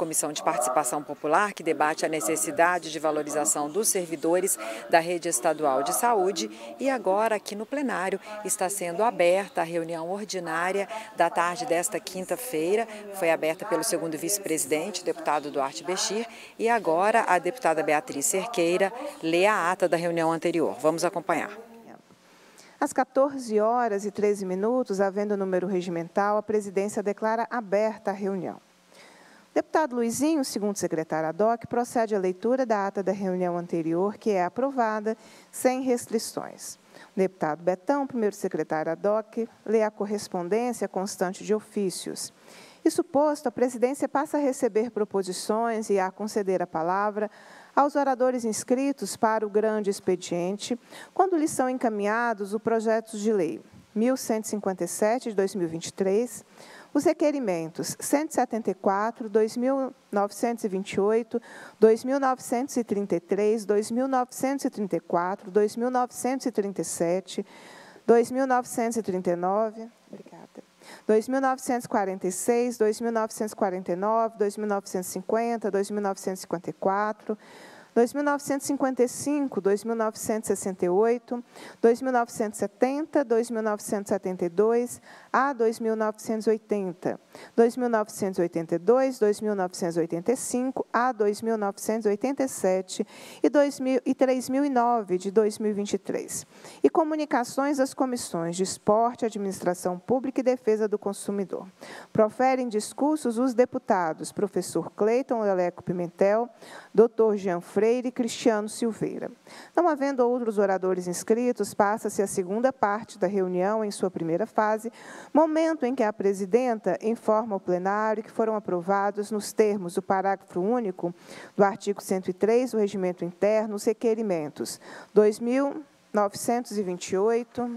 Comissão de Participação Popular, que debate a necessidade de valorização dos servidores da rede estadual de saúde. E agora, aqui no plenário, está sendo aberta a reunião ordinária da tarde desta quinta-feira. Foi aberta pelo segundo vice-presidente, o deputado Duarte Bechir, e agora a deputada Beatriz Cerqueira lê a ata da reunião anterior. Vamos acompanhar. Às 14h13, havendo número regimental, a presidência declara aberta a reunião. O deputado Luizinho, segundo secretário ad hoc, procede à leitura da ata da reunião anterior, que é aprovada sem restrições. O deputado Betão, primeiro secretário ad hoc, lê a correspondência constante de ofícios. Isso posto, a presidência passa a receber proposições e a conceder a palavra aos oradores inscritos para o grande expediente, quando lhes são encaminhados os projetos de lei 1157 de 2023, os requerimentos 174, 2928, 2933, 2934, 2937, 2939, obrigada, 2946, 2949, 2950, 2954, 2955, 2968, 2970, 2972, a 2980, 2982, 2985, a 2987 e 3009 de 2023. E comunicações das comissões de Esporte, Administração Pública e Defesa do Consumidor. Proferem discursos os deputados professor Cleiton Leleco Pimentel, doutor Jean Freire e Cristiano Silveira. Não havendo outros oradores inscritos, passa-se a segunda parte da reunião em sua primeira fase, momento em que a presidenta informa ao plenário que foram aprovados, nos termos do parágrafo único do artigo 103 do Regimento Interno, os requerimentos 2.928,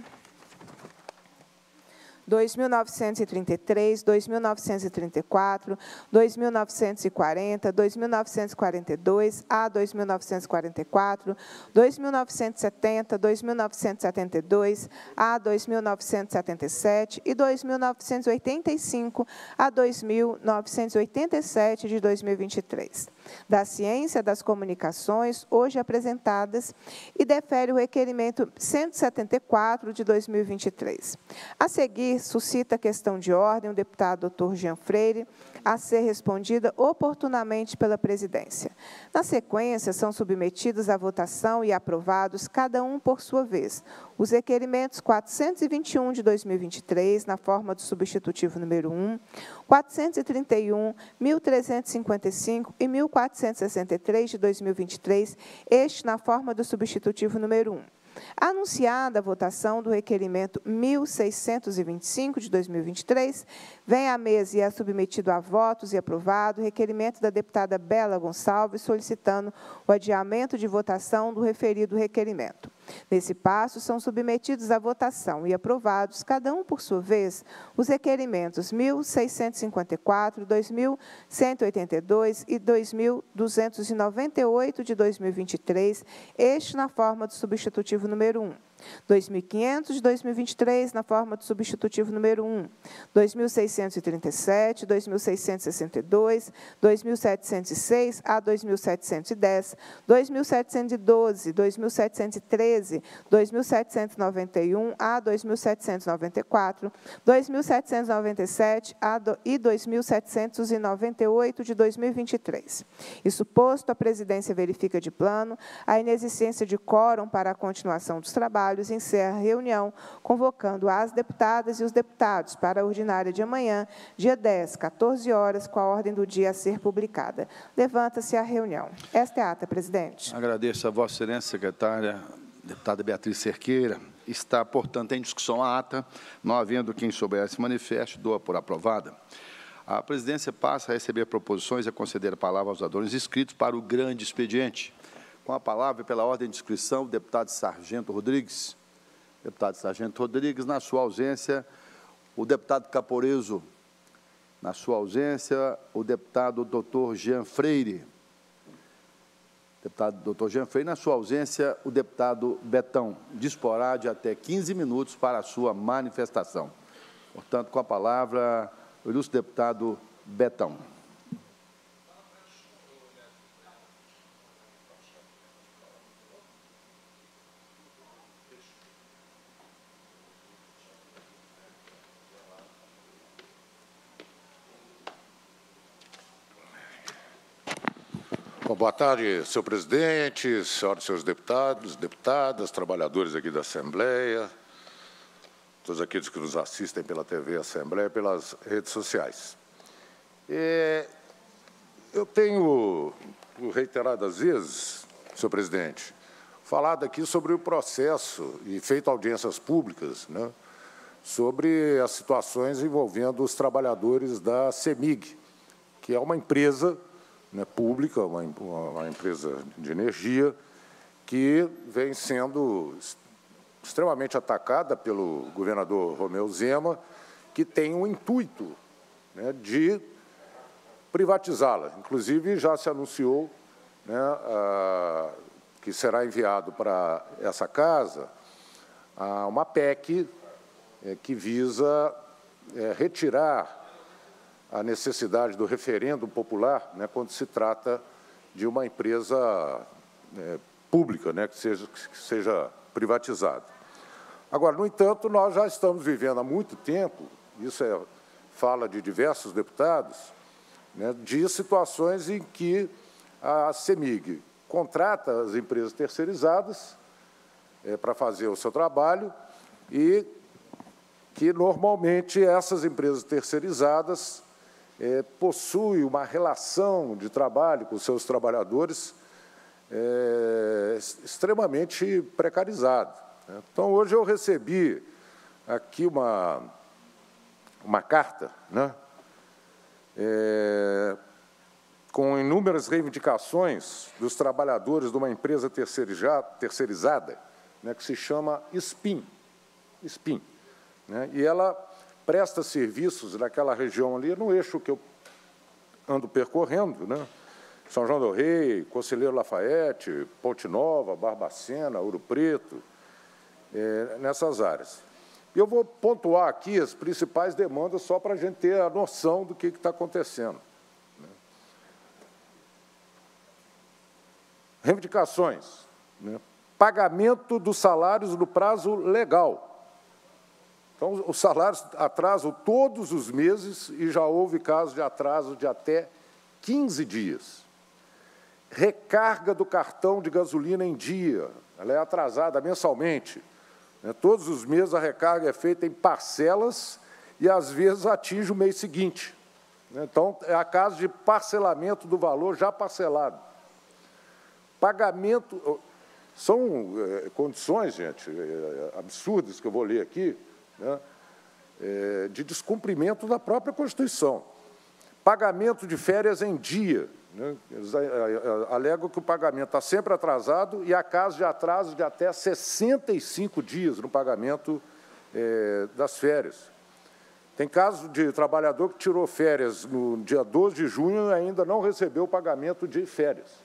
2.933, 2.934, 2.940, 2.942, a 2.944, 2.970, 2.972, a 2.977 e 2.985 a 2.987 de 2023. Da Ciência das Comunicações, hoje apresentadas, e defere o requerimento 174 de 2023. A seguir, suscita a questão de ordem o deputado Dr. Jean Freire, a ser respondida oportunamente pela presidência. Na sequência, são submetidos à votação e aprovados, cada um por sua vez, os requerimentos 421 de 2023, na forma do substitutivo número 1, 431, 1.355 e 1.463 de 2023, este na forma do substitutivo número 1. Anunciada a votação do requerimento 1.625 de 2023, vem à mesa e é submetido a votos e aprovado o requerimento da deputada Bela Gonçalves, solicitando o adiamento de votação do referido requerimento. Nesse passo, são submetidos à votação e aprovados, cada um por sua vez, os requerimentos 1.654, 2.182 e 2.298 de 2023, este na forma do substitutivo número 1. 2.500 de 2023, na forma do substitutivo número 1, 2.637, 2.662, 2.706 a 2.710, 2.712, 2.713, 2.791 a 2.794, 2.797 e 2.798 de 2023. Isso posto, a presidência verifica de plano a inexistência de quórum para a continuação dos trabalhos, encerra a reunião, convocando as deputadas e os deputados para a ordinária de amanhã, dia 10, 14 horas, com a ordem do dia a ser publicada. Levanta-se a reunião. Esta é a ata, presidente. Agradeço a Vossa Excelência, secretária, deputada Beatriz Cerqueira. Está, portanto, em discussão a ata. Não havendo quem souber se manifeste, dou-a por aprovada. A presidência passa a receber proposições e a conceder a palavra aos oradores inscritos para o grande expediente. Com a palavra, pela ordem de inscrição, o deputado Sargento Rodrigues. Deputado Sargento Rodrigues, na sua ausência, o deputado Caporeso. Na sua ausência, o deputado Dr. Jean Freire. Deputado Dr. Jean Freire, na sua ausência, o deputado Betão. Disporá de até 15 minutos para a sua manifestação. Portanto, com a palavra, o ilustre deputado Betão. Bom, boa tarde, senhor presidente, senhoras e senhores deputados, deputadas, trabalhadores aqui da Assembleia, todos aqueles que nos assistem pela TV Assembleia e pelas redes sociais. Eu tenho, por reiteradas vezes, senhor presidente, falado aqui sobre o processo e feito audiências públicas, né, sobre as situações envolvendo os trabalhadores da CEMIG, que é uma empresa, né, pública, uma empresa de energia, que vem sendo extremamente atacada pelo governador Romeu Zema, que tem o intuito, né, de privatizá-la. Inclusive, já se anunciou, né, que será enviado para essa casa uma PEC que visa retirar a necessidade do referendo popular, né, quando se trata de uma empresa pública, né, que seja privatizada. Agora, no entanto, nós já estamos vivendo há muito tempo, isso fala de diversos deputados, né, de situações em que a CEMIG contrata as empresas terceirizadas para fazer o seu trabalho e que, normalmente, essas empresas terceirizadas possuem uma relação de trabalho com os seus trabalhadores extremamente precarizada. Então, hoje eu recebi aqui uma carta, né, com inúmeras reivindicações dos trabalhadores de uma empresa terceirizada, né, que se chama SPIN, né, e ela presta serviços naquela região ali, no eixo que eu ando percorrendo, né, São João del Rei, Conselheiro Lafayette, Ponte Nova, Barbacena, Ouro Preto, nessas áreas. E eu vou pontuar aqui as principais demandas só para a gente ter a noção do que está acontecendo. Reivindicações, né? Pagamento dos salários no prazo legal. Então, os salários atrasam todos os meses e já houve casos de atraso de até 15 dias. Recarga do cartão de gasolina em dia, ela é atrasada mensalmente. Todos os meses a recarga é feita em parcelas e, às vezes, atinge o mês seguinte. Então, é a caso de parcelamento do valor já parcelado. Pagamento... São condições, gente, absurdas que eu vou ler aqui, né, de descumprimento da própria Constituição. Pagamento de férias em dia. Né, eles alegam que o pagamento está sempre atrasado e há casos de atraso de até 65 dias no pagamento das férias. Tem caso de trabalhador que tirou férias no dia 12 de junho e ainda não recebeu o pagamento de férias.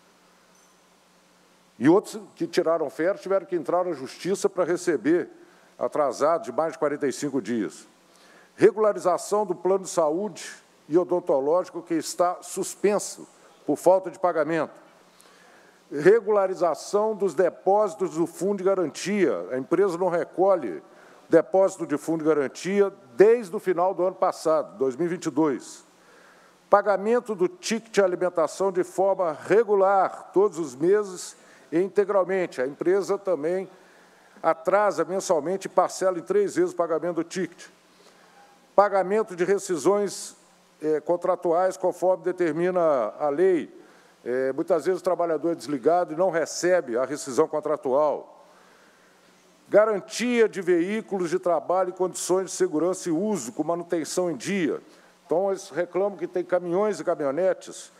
E outros que tiraram férias tiveram que entrar na Justiça para receber atrasado de mais de 45 dias. Regularização do plano de saúde e odontológico que está suspenso por falta de pagamento. Regularização dos depósitos do Fundo de Garantia. A empresa não recolhe depósito de Fundo de Garantia desde o final do ano passado, 2022. Pagamento do ticket de alimentação de forma regular, todos os meses e integralmente. A empresa também atrasa mensalmente e parcela em 3 vezes o pagamento do ticket. Pagamento de rescisões contratuais, conforme determina a lei. Muitas vezes o trabalhador é desligado e não recebe a rescisão contratual. Garantia de veículos de trabalho em condições de segurança e uso, com manutenção em dia. Então, eles reclamam que tem caminhões e caminhonetes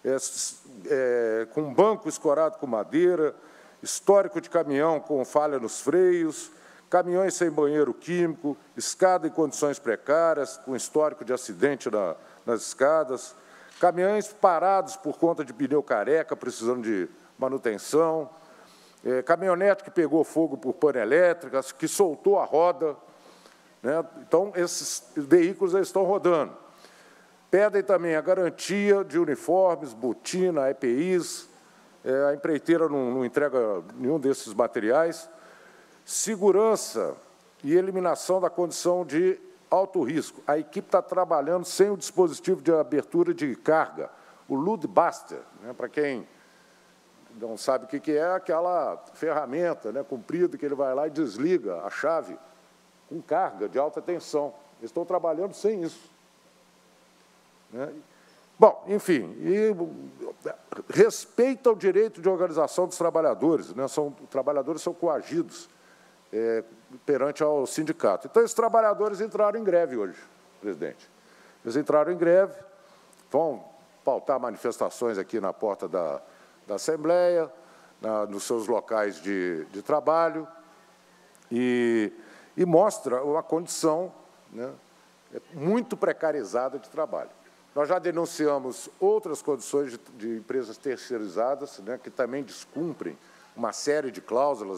com banco escorado com madeira, histórico de caminhão com falha nos freios, caminhões sem banheiro químico, escada em condições precárias, com histórico de acidente nas escadas, caminhões parados por conta de pneu careca, precisando de manutenção, caminhonete que pegou fogo por pane elétrica, que soltou a roda, né? Então, esses veículos estão rodando. Pedem também a garantia de uniformes, botina, EPIs, a empreiteira não entrega nenhum desses materiais, segurança e eliminação da condição de alto risco. A equipe está trabalhando sem o dispositivo de abertura de carga, o Loadbuster, né, para quem não sabe o que é, aquela ferramenta, né, comprida que ele vai lá e desliga a chave com carga de alta tensão. Eles estão trabalhando sem isso. Né? Bom, enfim, respeito ao direito de organização dos trabalhadores, né? Os trabalhadores são coagidos perante ao sindicato. Então, esses trabalhadores entraram em greve hoje, presidente. Eles entraram em greve, vão pautar manifestações aqui na porta da Assembleia, nos seus locais de trabalho, e mostra uma condição, né, muito precarizada de trabalho. Nós já denunciamos outras condições de empresas terceirizadas, né, que também descumprem uma série de cláusulas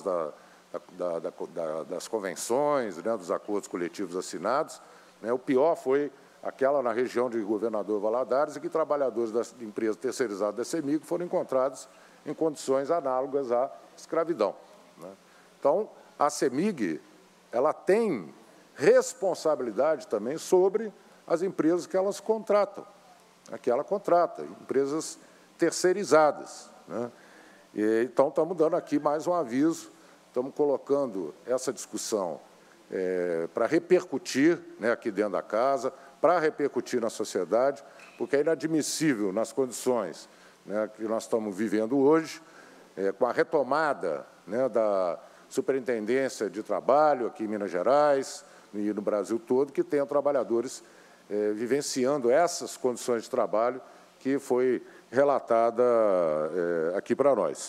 das convenções, né, dos acordos coletivos assinados. Né. O pior foi aquela na região de Governador Valadares, em que trabalhadores da empresa terceirizada da CEMIG foram encontrados em condições análogas à escravidão. Né. Então, a CEMIG ela tem responsabilidade também sobre as empresas que elas contratam, que ela contrata, empresas terceirizadas. Né? Então, estamos dando aqui mais um aviso, estamos colocando essa discussão para repercutir, né, aqui dentro da casa, para repercutir na sociedade, porque é inadmissível, nas condições, né, que nós estamos vivendo hoje, com a retomada, né, da Superintendência de Trabalho aqui em Minas Gerais e no Brasil todo, que tenham trabalhadores vivenciando essas condições de trabalho que foi relatada aqui para nós.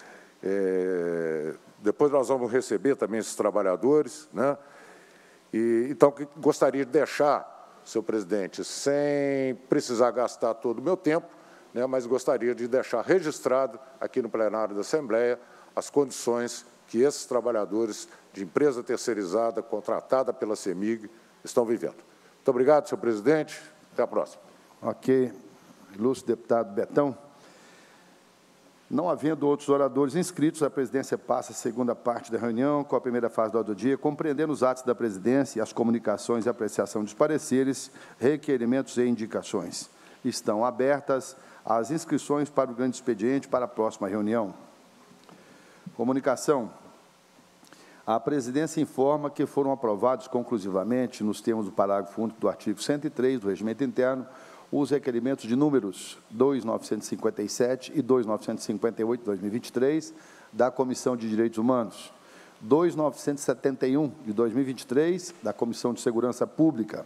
Depois nós vamos receber também esses trabalhadores, né? Então, gostaria de deixar, senhor presidente, sem precisar gastar todo o meu tempo, né, mas gostaria de deixar registrado aqui no plenário da Assembleia as condições que esses trabalhadores de empresa terceirizada, contratada pela CEMIG, estão vivendo. Muito obrigado, senhor presidente. Até a próxima. Ok. Ilustre deputado Betão. Não havendo outros oradores inscritos, a presidência passa a segunda parte da reunião, com a primeira fase da ordem do dia, compreendendo os atos da presidência, as comunicações e apreciação dos pareceres, requerimentos e indicações. Estão abertas as inscrições para o grande expediente para a próxima reunião. Comunicação. A presidência informa que foram aprovados conclusivamente, nos termos do parágrafo único do artigo 103 do Regimento Interno, os requerimentos de números 2.957 e 2.958 de 2023 da Comissão de Direitos Humanos, 2.971 de 2023 da Comissão de Segurança Pública,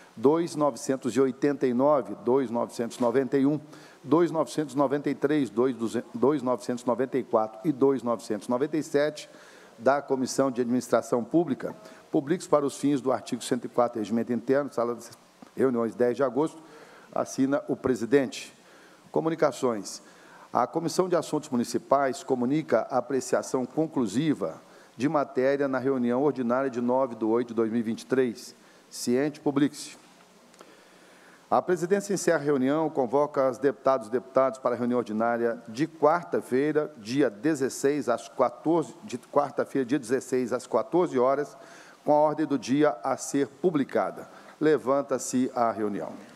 2.989, 2.991, 2.993, 2.994 e 2.997 da Comissão de Administração Pública, públicos para os fins do artigo 104 do Regimento Interno, sala de reuniões 10 de agosto, assina o presidente. Comunicações. A Comissão de Assuntos Municipais comunica a apreciação conclusiva de matéria na reunião ordinária de 9/8/2023. Ciente, publique-se. A presidência encerra a reunião, convoca os deputados e deputadas para a reunião ordinária de quarta-feira, dia 16 às 14, de quarta-feira, dia 16 às 14 horas, com a ordem do dia a ser publicada. Levanta-se a reunião.